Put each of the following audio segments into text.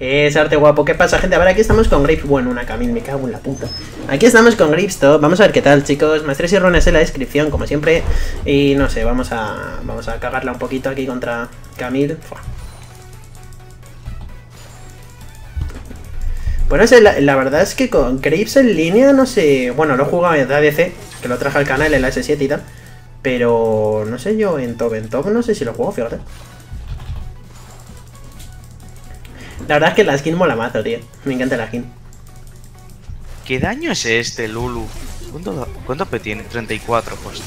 Es arte guapo. ¿Qué pasa, gente? A ver, aquí estamos con Graves. Bueno, una Camille, me cago en la puta. Aquí estamos con Graves Top. Vamos a ver qué tal, chicos. Maestrías y runas en la descripción, como siempre. Y no sé, vamos a cagarla un poquito aquí contra Camille. Bueno, la verdad es que con Graves en línea, no sé. Bueno, lo he jugado en ADC, que lo traje al canal en la S7 y tal. Pero no sé yo en top no sé si lo juego, fíjate. La verdad es que la skin mola mazo, tío. Me encanta la skin. ¿Qué daño es este, Lulu? ¿Cuánto AP tiene? 34, pues.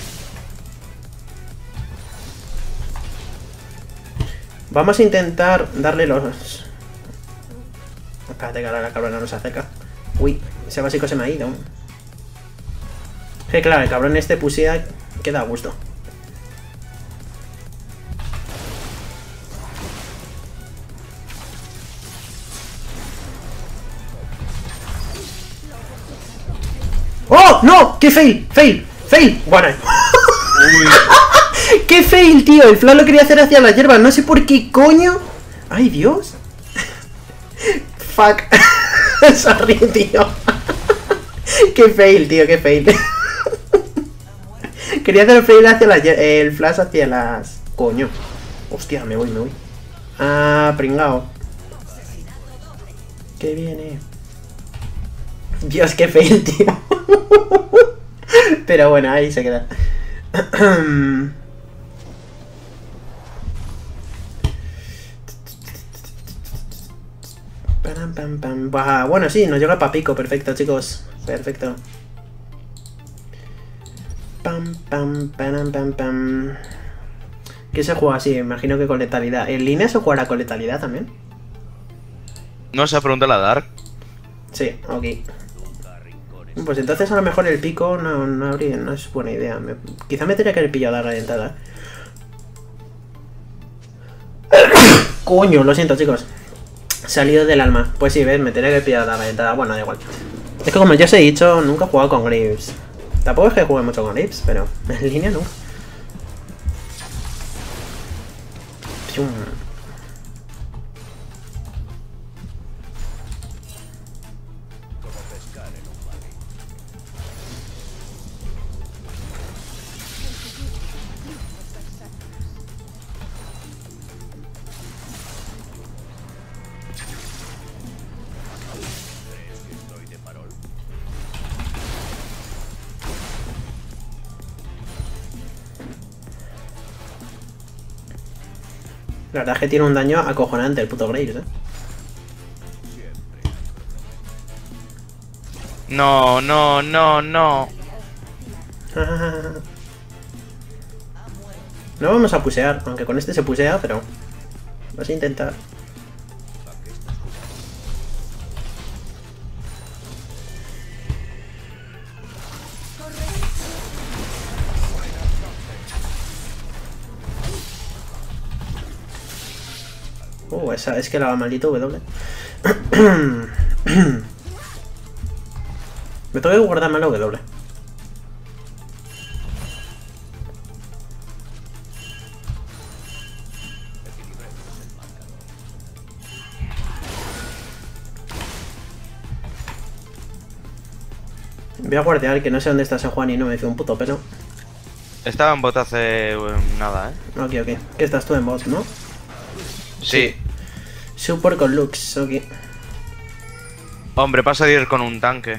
Vamos a intentar darle los... Espérate que ahora la cabrona nos acerca. Uy, ese básico se me ha ido. Que claro, el cabrón este pusea queda a gusto. ¡Oh! ¡No! ¡Qué fail! ¡Fail! ¡Fail! Bueno. ¡Qué fail, tío! El flash lo quería hacer hacia las hierbas. No sé por qué coño. ¡Ay, Dios! Fuck. Sorry, tío. ¡Qué fail, tío! ¡Qué fail! Quería hacer el fail hacia el flash hacia las... Coño. Hostia, me voy. Ah, pringao. ¿Qué viene? Dios, qué fail, tío. Pero bueno, ahí se queda. Bueno, sí, nos llega Papico. Perfecto, chicos. Perfecto. ¿Qué se juega así? Imagino que con letalidad. ¿En línea se jugará con letalidad también? No se pregunta la Dark. Sí, ok. Pues entonces a lo mejor el pico no es buena idea. Quizá me tendría que haber pillado la dentada. Coño, lo siento, chicos. Salido del alma. Pues sí, ves, me tendría que haber pillado la dentada. Bueno, da igual. Es que como ya os he dicho, nunca he jugado con Graves. Tampoco es que juegue mucho con Graves, pero en línea nunca. Pium. La verdad es que tiene un daño acojonante el puto Graves, No. No vamos a pusear, aunque con este se pusea, pero... Vas a intentar. Esa es que la maldito W. Me tengo que guardar mal la W. Voy a guardear, que no sé dónde está ese Juan y no me fío un puto pelo. Estaba en bot hace nada, Ok. ¿Qué estás tú en bot, no? Sí. Support con Lux, ok. Hombre, pasa de ir con un tanque.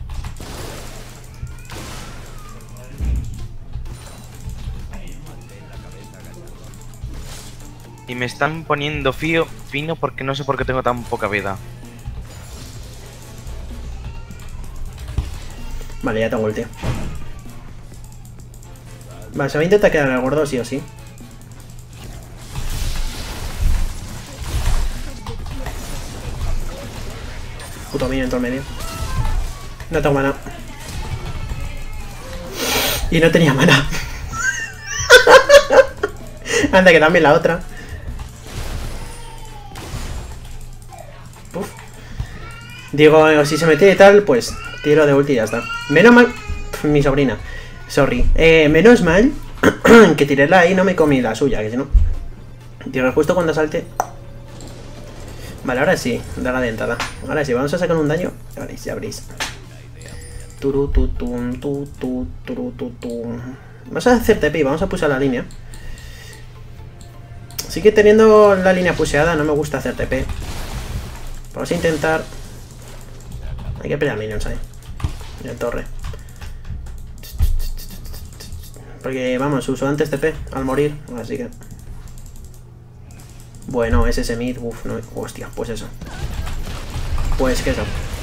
Y me están poniendo fino porque no sé por qué tengo tan poca vida. Vale, ya tengo ulti. Vale, se va a intentar quedar el gordo sí o sí. Puto mío, entró en medio. No tengo mana. Y no tenía mana. Anda, que también la otra. Uf. Digo, si se mete y tal, pues tiro de ulti y ya está. Menos mal... Mi sobrina. Sorry. Menos mal que tiré la ahí y no me comí la suya, que si no... Digo, justo cuando salte... Vale, ahora sí, da la dentada. Ahora sí, vamos a sacar un daño. Ya veréis, ya veréis. Vamos a hacer TP y vamos a pulsar la línea. Sigue teniendo la línea puseada, no me gusta hacer TP. Vamos a intentar... Hay que pelear minions ahí. En el torre. Porque, vamos, uso antes TP al morir, así que... Bueno, es ese mid, uff, no... Hostia, pues eso. Pues que eso.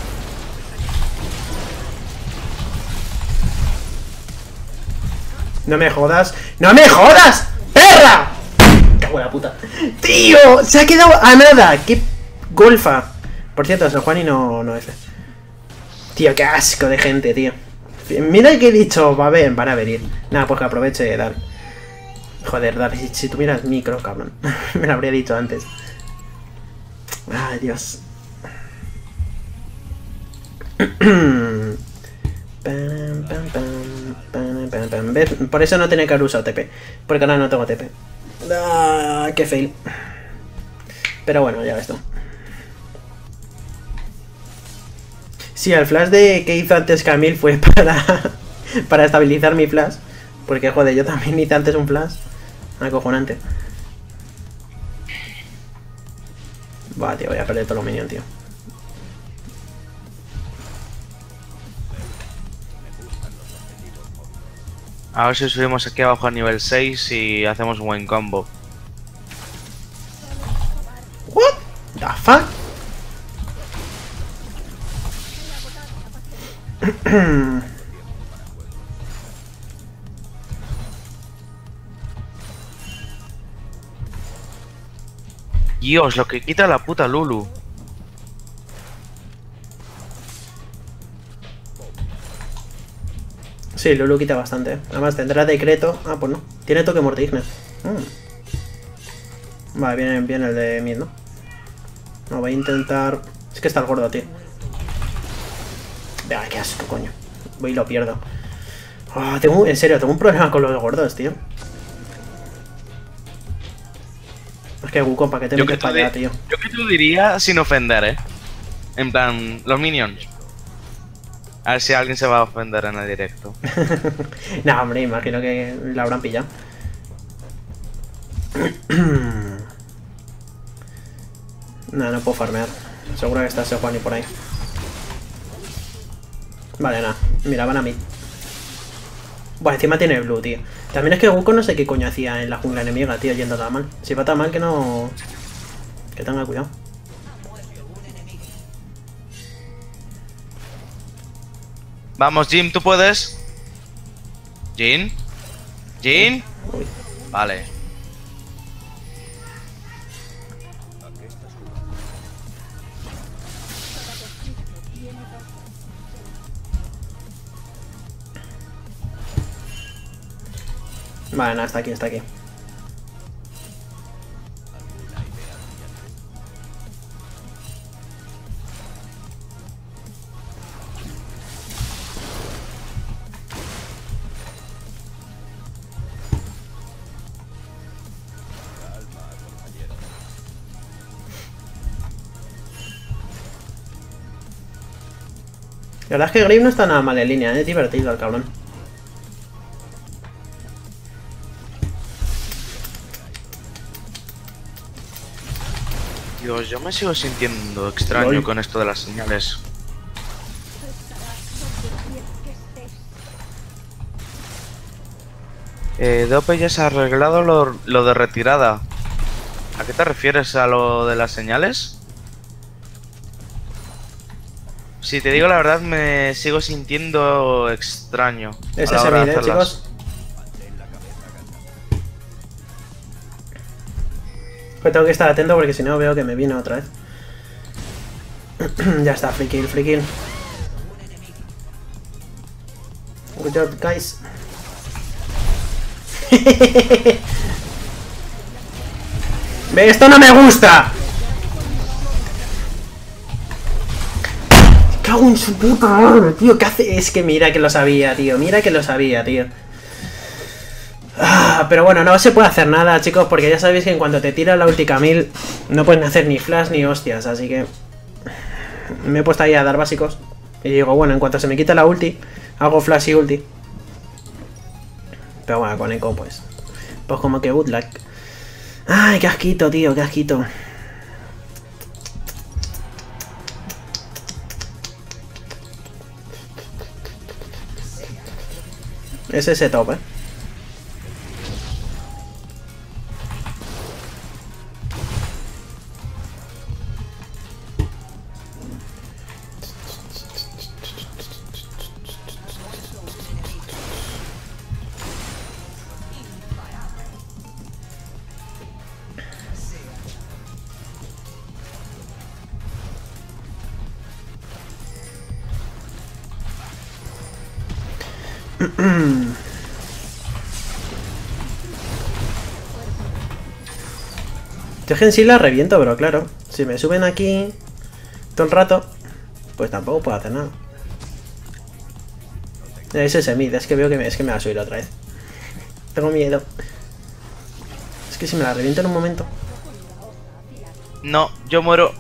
¡No me jodas! ¡No me jodas! ¡Perra! ¡Cago en la puta! ¡Tío! ¡Se ha quedado a nada! ¡Qué golfa! Por cierto, San Juan y no F. Tío, qué asco de gente, tío. Mira que he dicho, van a venir. Nada, pues que aproveche, Dar. Joder, Dar, si tuvieras micro, cabrón. Me lo habría dicho antes. Ay, Dios. ¿Ves? Por eso no tenía que haber usado TP. Porque ahora no tengo TP. Ah, qué fail. Pero bueno, ya ves tú. Sí, el flash que hizo antes Camille fue para estabilizar mi flash. Porque, joder, yo también hice antes un flash acojonante. Buah, tío, voy a perder todos los minions, tío. A ver si subimos aquí abajo a nivel 6 y hacemos un buen combo. What the fuck? Dios, lo que quita la puta Lulu. Sí, Lulu quita bastante. Además tendrá decreto. Ah, pues no. Tiene toque mortigne. Vale, viene el de mid, ¿no? No, voy a intentar... Es que está el gordo, tío. Venga, qué asco, coño. Voy y lo pierdo. En serio, tengo un problema con los gordos, tío. Es que Wukong, ¿para qué te metes para allá, tío? Yo que tú diría sin ofender, En plan, los minions. A ver si alguien se va a ofender en el directo. Nah, hombre, imagino que la habrán pillado. Nah, no puedo farmear. Seguro que está ese Juan y por ahí. Vale, nada. Mira, van a mí. Bueno, encima tiene el blue, tío. También es que Wukong no sé qué coño hacía en la jungla enemiga, tío, yendo tan mal. Si va tan mal que no... Que tenga cuidado. Vamos, Jim, ¿tú puedes? ¿Jin? ¿Jin? Uy. Vale. Vale, nada, está aquí, está aquí. La verdad es que Grave no está nada mal en línea, es divertido el cabrón. Dios, yo me sigo sintiendo extraño con esto de las señales. Dope ya se ha arreglado lo de retirada. ¿A qué te refieres a lo de las señales? Si te digo la verdad, me sigo sintiendo extraño. Es ese mid, chicos. Pues tengo que estar atento porque si no veo que me viene otra vez. Ya está, free kill, free kill. Good job, guys. ¡Ve, esto no me gusta! ¡Me cago en su puta madre, tío! ¿Qué hace? Es que mira que lo sabía, tío. Mira que lo sabía, tío. Pero bueno, no se puede hacer nada, chicos, porque ya sabéis que en cuanto te tira la ulti Camille no pueden hacer ni flash ni hostias, así que me he puesto ahí a dar básicos. Y digo, bueno, en cuanto se me quita la ulti, hago flash y ulti. Pero bueno, con eco, pues como que good luck. Ay, qué asquito, tío, qué asquito. Es ese top, Yo sí la reviento, pero claro, si me suben aquí todo el rato, pues tampoco puedo hacer nada. Es ese mid, es que veo que me va a subir otra vez. Tengo miedo. Es que si me la reviento en un momento. No, yo muero.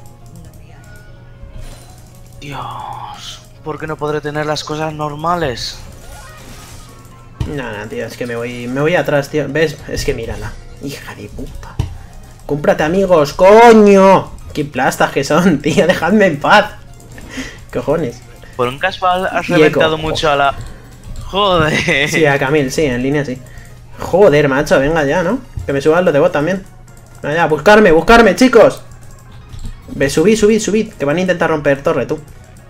Dios, ¿por qué no podré tener las cosas normales? Nada, tío, es que me voy atrás, tío. ¿Ves? Es que mírala. Hija de puta. ¡Cómprate amigos, coño! ¡Qué plastas que son, tío! ¡Dejadme en paz! Cojones. Por un casual has reventado mucho a la... Joder. Sí, a Camille, sí, en línea sí. Joder, macho, venga ya, ¿no? Que me suban los de bot también. Venga ya, buscarme, chicos. Ve, subid, que van a intentar romper torre, tú.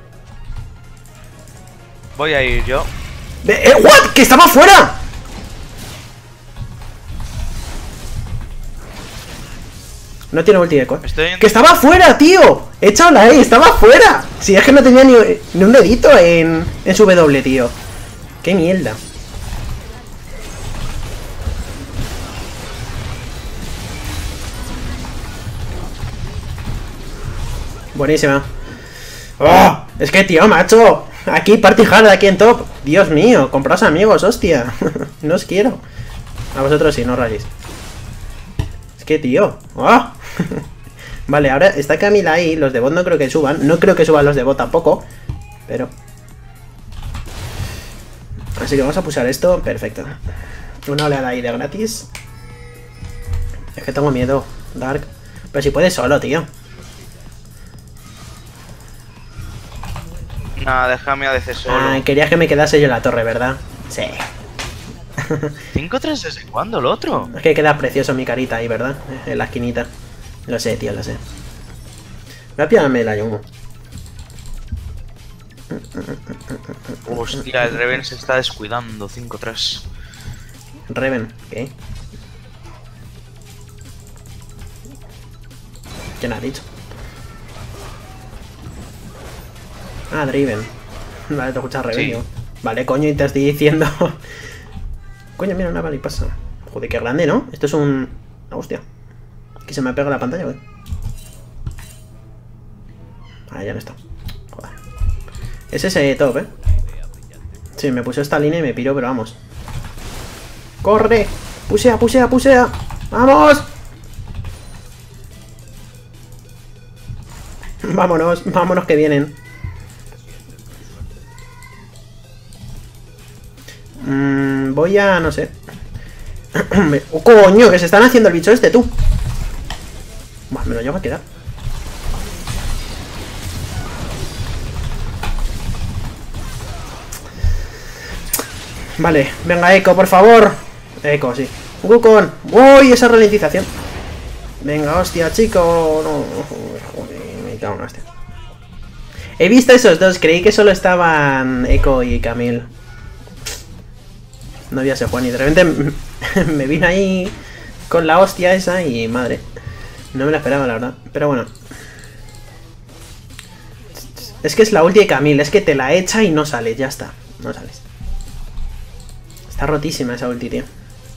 Voy a ir yo. ¿What? ¡Que estaba fuera! No tiene ulti eco. ¡Que estaba fuera, tío! He echado la E, estaba fuera. Si es que no tenía ni un dedito en su W, tío. ¡Qué mierda! Buenísima. ¡Oh! Es que, tío, macho. Aquí, party hard, aquí en top. Dios mío, compraos amigos, hostia. No os quiero. A vosotros sí, no rayéis. Es que, tío. ¡Oh! Vale, ahora está Camila ahí. Los de bot no creo que suban. No creo que suban los de bot tampoco. Pero... Así que vamos a pulsar esto. Perfecto. Una oleada ahí de gratis. Es que tengo miedo, Dark. Pero si puedes solo, tío. Nada, déjame a DC solo. Ah, querías que me quedase yo en la torre, ¿verdad? Sí. 5-3 ¿desde cuándo el otro? Es que queda precioso mi carita ahí, ¿verdad? En la esquinita. Lo sé, tío, lo sé. Voy a pillarme la Yomu. Hostia, el Reven se está descuidando. 5-3. Reven, ¿qué? ¿Quién ha dicho? Ah, Driven. Vale, te escuchas Reven, Sí. yo. Vale, coño, y te estoy diciendo... Coño, mira, una bala y pasa. Joder, qué grande, ¿no? Esto es un... Hostia. ¿Que se me pega la pantalla, güey? Ah, ya no está. Joder. Es ese top, ¿eh? Sí, me puse esta línea y me piro, pero vamos. ¡Corre! ¡Pusea! ¡Vamos! Vámonos que vienen. Voy a... no sé. ¡Oh, coño! Que se están haciendo el bicho este, tú. Buah, me lo llevo a quedar. Vale, venga, Eco, por favor. Eco, sí. Wukong. ¡Uy! Esa ralentización. Venga, hostia, chico. No, joder, me cago en hostia. He visto esos dos, creí que solo estaban Eco y Camille. No había ese Juan y de repente me vine ahí con la hostia esa y madre. No me la esperaba, la verdad. Pero bueno. Es que es la ulti de Camille, es que te la echa y no sales, ya está. No sales. Está rotísima esa ulti, tío.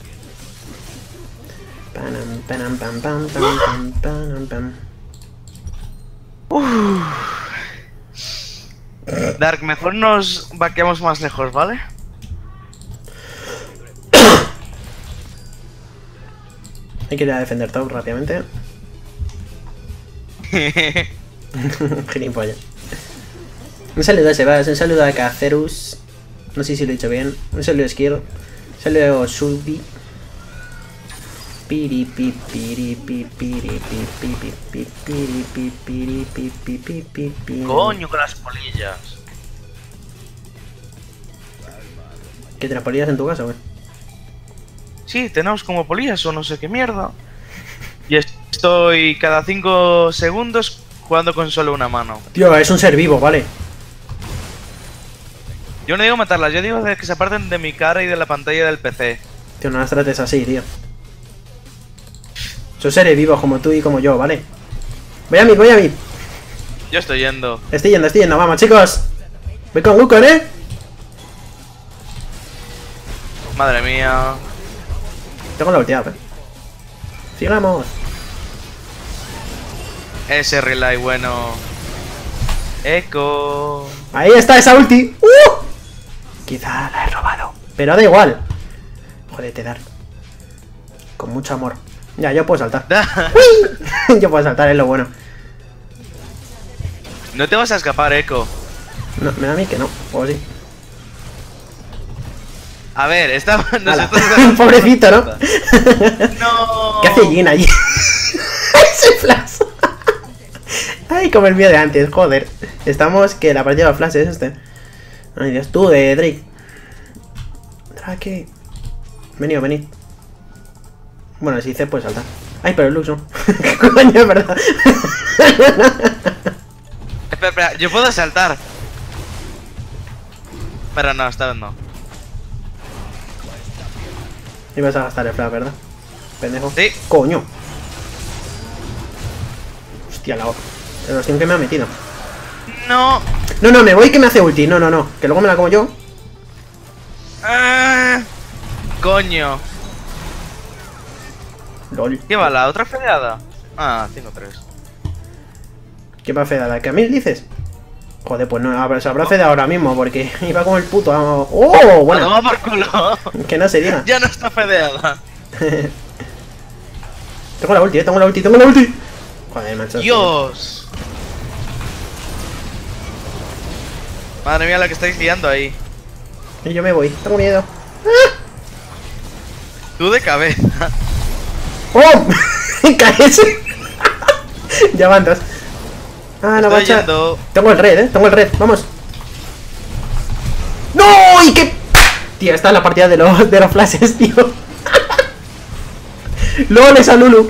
Dark, mejor nos vaqueamos más lejos, ¿vale? Hay que ir a defender top rápidamente. Gilipollas. Un saludo a Sebas, un saludo a Cacerus. No sé si lo he dicho bien. Un saludo a Skir. Un saludo a Subi. Coño, con las polillas. ¿Qué te las polillas en tu casa, güey? Sí, tenemos como polillas o no sé qué mierda. Y estoy cada 5 segundos jugando con solo una mano. Tío, es un ser vivo, vale. Yo no digo matarlas, yo digo que se aparten de mi cara y de la pantalla del PC. Tío, no las trates así, tío. Son seres vivos como tú y como yo, ¿vale? Voy a mí, voy a mí. Yo estoy yendo. Estoy yendo, vamos, chicos. Voy con Wukong, ¿eh? Madre mía. Tengo la ulti, sigamos. Ese relay bueno. Echo. Ahí está esa ulti. Quizá la he robado, pero da igual. Jódete, Dark. Con mucho amor. Ya, yo puedo saltar. ¡Uy! Yo puedo saltar, es lo bueno. No te vas a escapar, Echo. No, me da a mí que no, o sí. A ver, estamos Ala. nosotros. Pobrecito, ¿no? No. ¿Qué hace Jin allí? Ese flash. Ay, como el mío de antes, joder. Estamos que la partida de flash es este. Ay, Dios, tú de Drake. Drake. Venid. Bueno, si hice, puedes saltar. Ay, pero el Lux no. Coño, es verdad. Espera, yo puedo saltar. Pero no, esta vez no. Ibas a gastar el flash, ¿verdad? Pendejo. Sí. Coño. Hostia, la erosión que me ha metido. No. No, me voy que me hace ulti. No. Que luego me la como yo. Coño. LOL. ¿Qué va? ¿La otra fedeada? Ah, 5-3. ¿Qué va fedada? ¿Que a mí dices? Joder, pues no, se habrá fedado ahora mismo porque iba como el puto. ¡Oh! Bueno. Toma por culo. Que no se diga. Ya no está fedeada. Tengo la ulti, tengo la ulti. Joder, macho. Dios. Madre mía, la que estáis guiando ahí. Y yo me voy, tengo miedo. Tú de cabeza. ¡Oh! ¡Caes! Ya van dos. Ah, no, Estoy macho. yendo. Tengo el red, vamos. ¡No! ¿Y qué? Tío, esta es la partida de los flashes, tío. LOL, esa Lulu.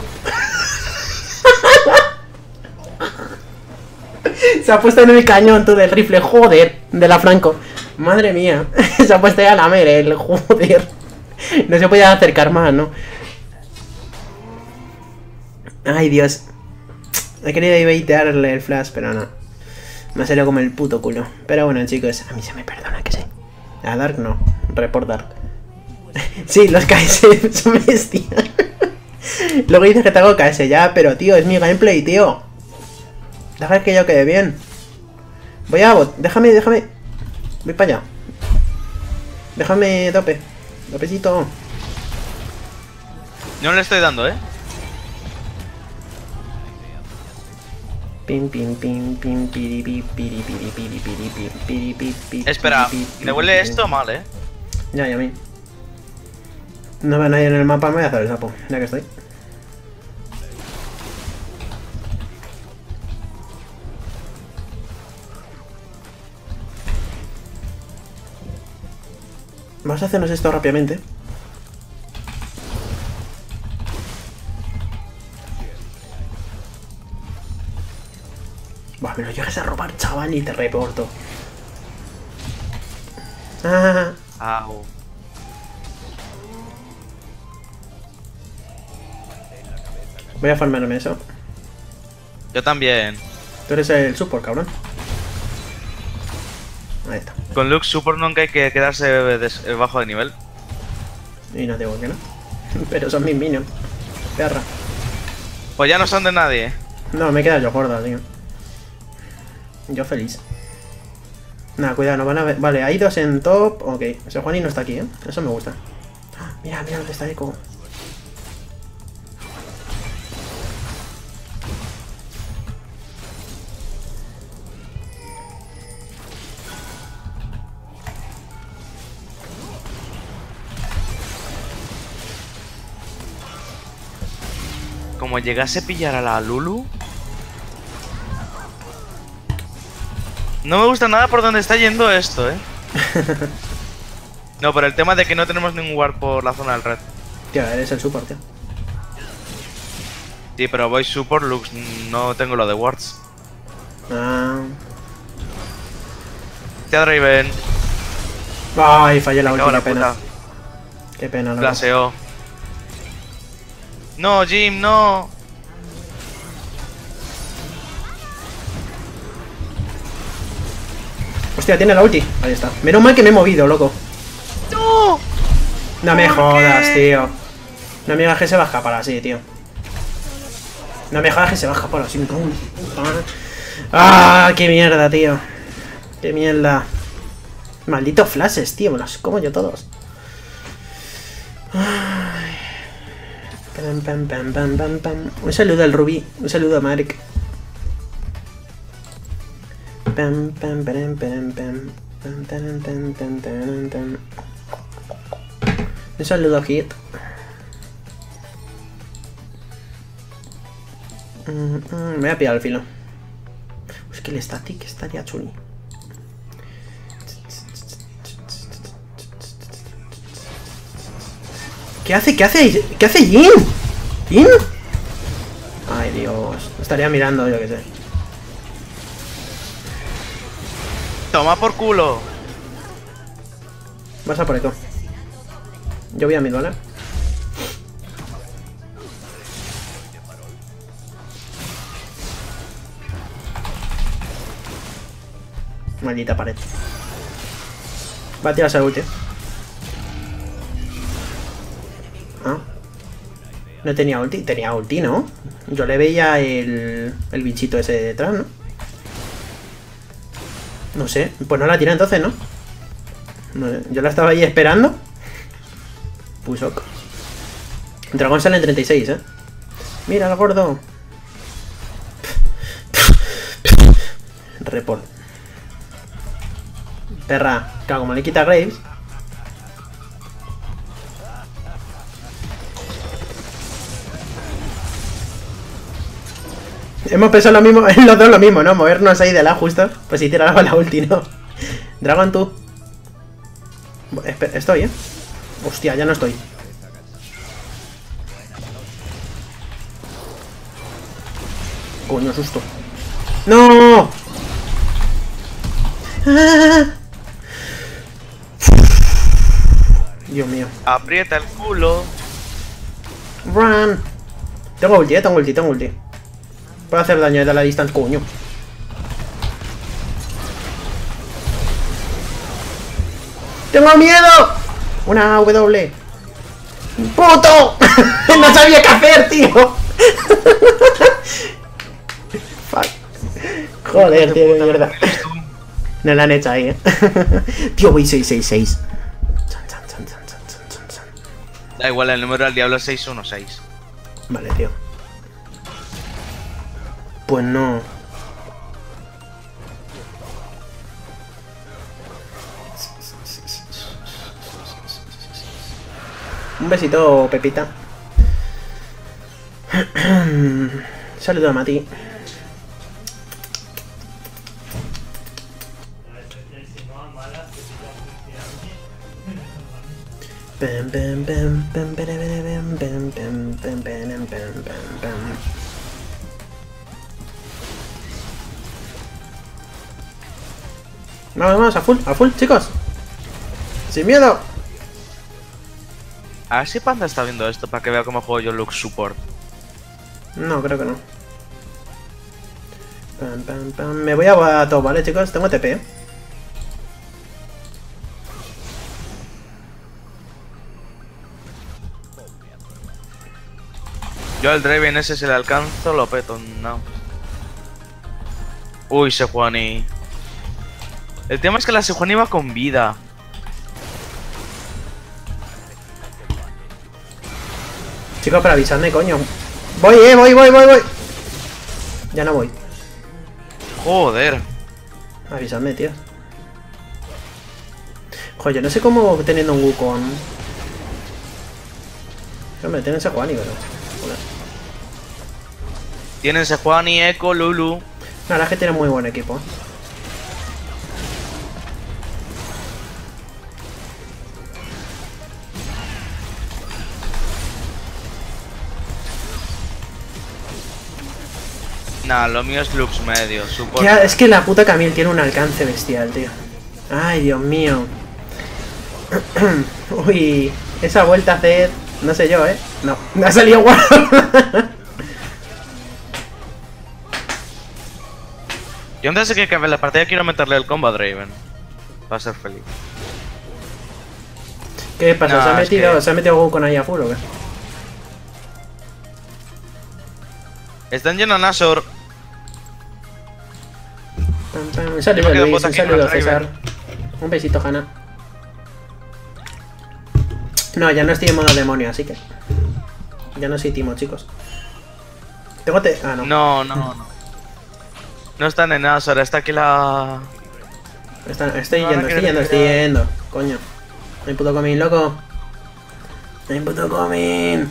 Se ha puesto en el cañón tú del rifle, joder, de la Franco. Madre mía, se ha puesto ya a lamer el joder. No se podía acercar más, ¿no? Ay, Dios. He querido evitarle el flash, pero no. Me ha salido como el puto culo. Pero bueno, chicos, a mí se me perdona que sí. A Dark no, report Dark. Sí, los KS son bestias. Luego dices que te hago KS ya, pero tío, es mi gameplay, tío. Deja que yo quede bien. Voy a bot, déjame. Voy para allá. Déjame tope. Topecito. No le estoy dando, Pim pim pim pim piri pi piri piri piri piri piri piri piri. Espera, me huele esto mal, Ya, a mí. No veo a nadie en el mapa, me voy a hacer el sapo, ya que estoy. Vamos a hacernos esto rápidamente. Buah, me lo llegas a robar, chaval, y te reporto. Ah. Au. Voy a farmarme eso. Yo también. Tú eres el support, cabrón. Ahí está. Con Lux Support nunca hay que quedarse bajo de nivel. Y no digo que no. Pero son mis minions. Perra. Pues ya no son de nadie. No, me queda yo gorda, tío. Yo feliz. Nada, cuidado, no van a ver. Vale, hay dos en top. Ok, ese Juani no está aquí, Eso me gusta. Mira dónde está Echo. como llegase a pillar a la Lulu... No me gusta nada por dónde está yendo esto, No, por el tema de que no tenemos ningún ward por la zona del red. Tío, eres el support, tío. Sí, pero voy support, Lux, no tengo lo de wards. Ah. Te Draven. Ay, fallé la Me cago última, en qué la pena. puta. Qué pena, loco. Flaseo. No, Jim, no. Hostia, tiene la ulti. Ahí está. Menos mal que me he movido, loco. ¡No! No me ¿Por jodas, qué? tío. No me digas que se baja para así, tío. No me jodas que se baja para así. ¡Ah! ¡Qué mierda, tío! ¡Qué mierda! Malditos flashes, tío. Me los como yo todos. Ay. Pam, pam, pam, pam, pam, pam. Un saludo al Rubí. Un saludo a Mark. Pam, pam, pam, pam, pam. Pam, tan, tan, tan, tan, tan. Un saludo a Hit. Me voy a pillar el filo. Es que el static estaría chuli. ¿Qué hace? ¿Qué hace? ¿Qué hace Jin? ¿Jin? Ay, Dios. Estaría mirando, yo qué sé. Toma por culo. Vas a por eco. Yo voy a mid, ¿vale? Maldita pared. Va a tirarse el ulti. Ah. No tenía ulti. Tenía ulti, ¿no? Yo le veía el bichito ese detrás, ¿no? No sé. Pues no la tira entonces, ¿no? Yo la estaba ahí esperando. Pusok. Dragón sale en 36, ¿eh? Mira el gordo. Report. Perra. Claro, como le quita Graves. Hemos pensado lo mismo, los dos lo mismo, ¿no? Movernos ahí de la justo. Pues si tiraba la ulti, ¿no? Dragon, tú. Estoy, ¿eh? Hostia, ya no estoy. Coño, susto. ¡No! ¡Ah! Dios mío. Aprieta el culo. Run. Tengo ulti, tengo ulti, tengo ulti. Puedo hacer daño desde la distancia, coño. ¡Tengo miedo! Una W. ¡Puto! No sabía qué hacer, tío. Fuck. Joder, tío, qué mierda. No la han hecho ahí, Tío, voy 666. Da igual, el número del diablo es 616. Vale, tío. Pues no. Un besito, Pepita. Saludo a Mati. Pam, pam, pam, pam, pam, pam, pam, pam, pam, pam, pam, pam. Vamos, vamos, a full, chicos. Sin miedo. A ver si Panda está viendo esto para que vea cómo juego yo Lux Support. No, creo que no. Pam, pam, pam. Me voy a todo, ¿vale, chicos? Tengo TP. Yo al Draven ese si le alcanzo lo peto, no. Uy, Sejuani. El tema es que la Sejuani va con vida. Chicos, para avisarme, coño. Voy, voy. Ya no voy. Joder. Avisadme, tío. Joder, yo no sé cómo teniendo un Wukong. Hombre, tiene ese Juan y bueno. Joder. Tienen Sejuani, Echo, Lulu. La verdad es que tiene muy buen equipo. Nah, lo mío es Lux medio, supongo. Ya, es que la puta Camille tiene un alcance bestial, tío. Ay, Dios mío. Uy, esa vuelta a hacer... No sé yo, ¿eh? No, me ha salido guau. Yo antes de que acabe la partida quiero meterle el combo a Draven. Va a ser feliz. ¿Qué pasa? No, ¿Se ha metido Goku con Aya Full o qué? Están llenos Nashor. Un saludo me quedo Luis, bota un aquí con saludo el Draven. César. Un besito, Hanna. No, ya no estoy en modo demonio, así que... Ya no soy Timo, chicos. Tengo Ah, no. No. No están en Nashor, está aquí la... Estoy No, yendo, no estoy quiero yendo, que estoy yendo. Coño. No hay puto comín, loco. No hay puto comín.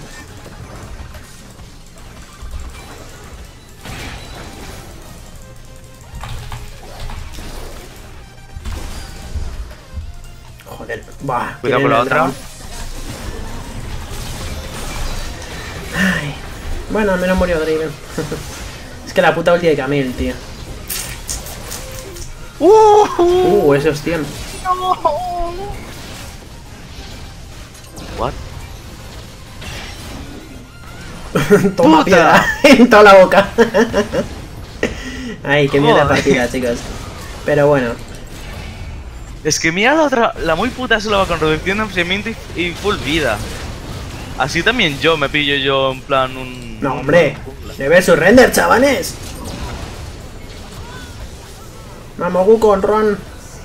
Joder. Buah. Cuidado con la otra. Ay. Bueno, al menos murió Draven. Es que la puta ulti de Camille, tío. Ese hostión. What? Toma ¡Puta! piedra en toda la boca. Ay, qué mierda Joder. partida, chicos. Pero bueno. Es que mira la otra, la muy puta solo va con reducción de enfriamiento y full vida. Así también yo me pillo yo en plan un... No, hombre. De ver su render, chavales. Vamos, Goku con Ron.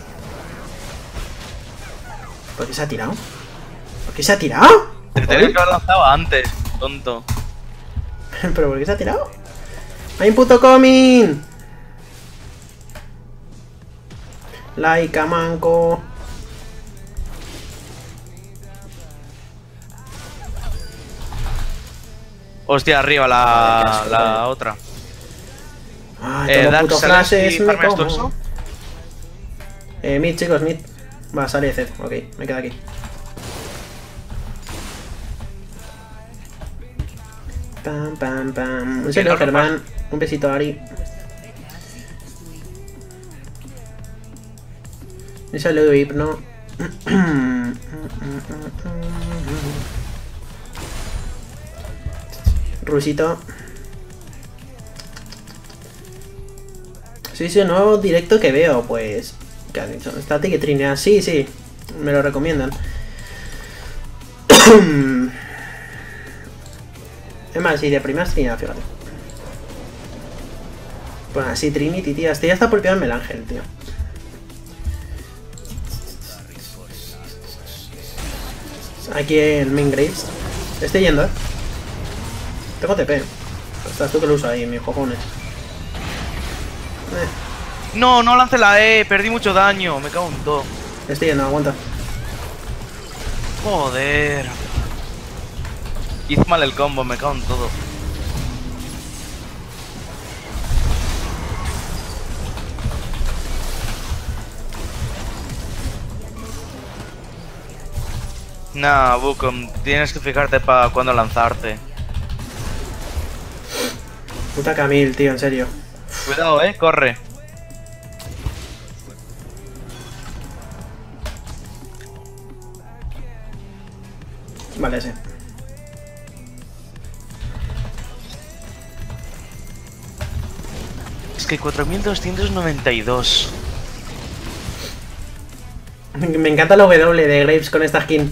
¿Por qué se ha tirado? ¿Por qué se ha tirado? Te tenías que haber lanzado antes, tonto. ¿Pero por qué se ha tirado? ¡Hay un puto coming! Laika, manco. Hostia, arriba la otra. Ah, todos los Dark putos Sales flashes y me farmeas tú como. eso. Mid, chicos, mid. Va, sale Zed. Ok, me quedo aquí. Pam, pam, pam. Un saludo, no, Germán. Un besito, Ari. Un saludo, Hipno. Rusito. Sí, un nuevo directo que veo, pues... ¿Qué has dicho? Static y Trinidad. Sí, sí. Me lo recomiendan. Es más, sí, de primeras Trinidad, fíjate. Pues así, Trinity, tío. Estoy hasta por pillarme el ángel, tío. Aquí el main Graves. Estoy yendo, Tengo TP. Estás tú que lo usas ahí, mis cojones. No, no lance la E, perdí mucho daño, me cago en todo. Estoy yendo, aguanta. Joder. Hice mal el combo, me cago en todo. Nah, Wukong, tienes que fijarte para cuándo lanzarte. Puta Camille, tío, en serio. Cuidado, corre. Vale, sí. Es que 4292. Me encanta la W de Graves con esta skin.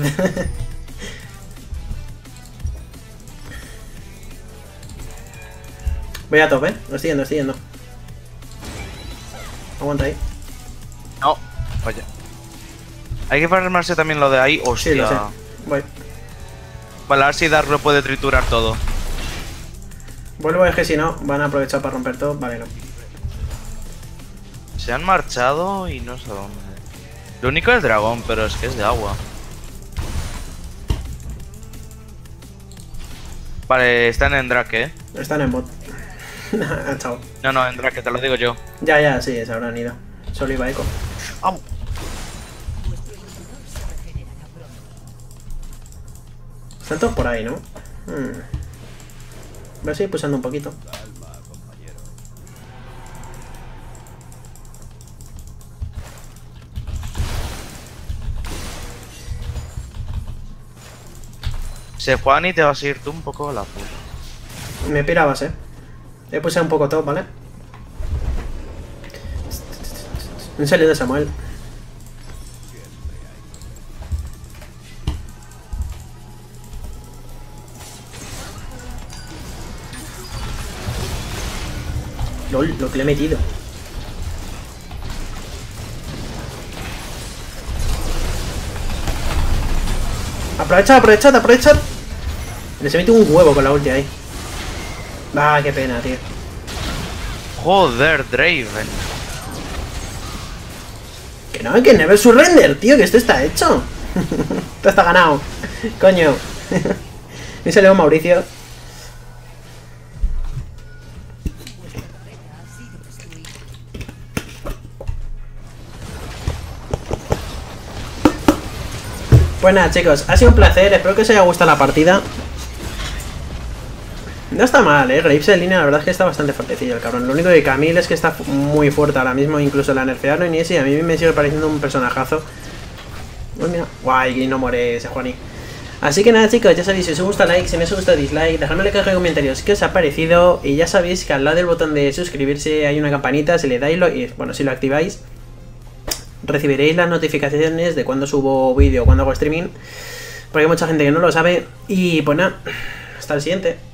Voy a top, Estoy yendo, estoy yendo. Aguanta ahí. No, vaya. Hay que farmarse también lo de ahí. Hostia. Sí, lo sé. Voy. Vale, a ver si Dark lo puede triturar todo. Vuelvo, es que si no, van a aprovechar para romper todo. Vale, no. Se han marchado y no sé dónde. Lo único es el dragón, pero es que es de agua. Vale, están en Drake, Están en bot. Chao. No, entra, que te lo digo yo. Ya, sí, se habrán ido. Solo iba eco. ¡Au! Están todos por ahí, ¿no? Voy a seguir pulsando un poquito. Se Juan y te vas a ir tú un poco a la puta. Me pirabas, He pulsado un poco top, ¿vale? Un salido de Samuel. LOL, lo que le he metido. Aprovechad. Les he metido un huevo con la ulti ahí. Ah, qué pena, tío. Joder, Draven. Que never surrender, tío, que esto está hecho. Esto está ganado. Coño. Me salió Mauricio. Pues nada, chicos, ha sido un placer. Espero que os haya gustado la partida. No está mal, Graves en línea, la verdad es que está bastante fuertecillo el cabrón. Lo único de Camille es que está muy fuerte ahora mismo, incluso la nerfearon y ese, a mí me sigue pareciendo un personajazo. Uy, mira, guay, no muere ese Juani. Así que nada, chicos, ya sabéis, si os gusta like, si no os gusta dislike, dejadme en la caja de comentarios qué os ha parecido. Y ya sabéis que al lado del botón de suscribirse hay una campanita, si le dais y bueno, si lo activáis, recibiréis las notificaciones de cuando subo vídeo, cuando hago streaming. Porque hay mucha gente que no lo sabe. Y pues nada, hasta el siguiente.